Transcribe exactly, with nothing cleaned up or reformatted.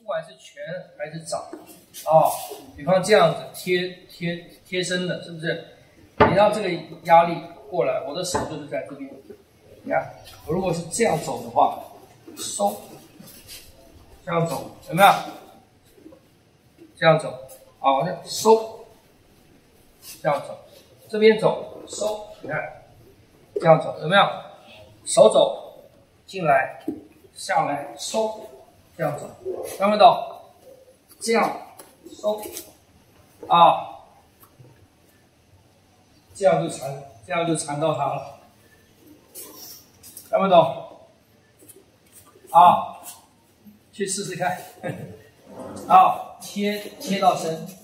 不管是拳还是掌，啊，比方这样子贴贴贴身的，是不是？你让这个压力过来，我的手就是在这边。你看，我如果是这样走的话，收，这样走，有没有？这样走，好，收，这样走，这边走，收，你看，这样走，有没有？手走进来，下来收，这样走，看没懂？这样收，啊，这样就缠，这样就缠到它了，看没懂？啊，去试试看，啊，贴贴到身。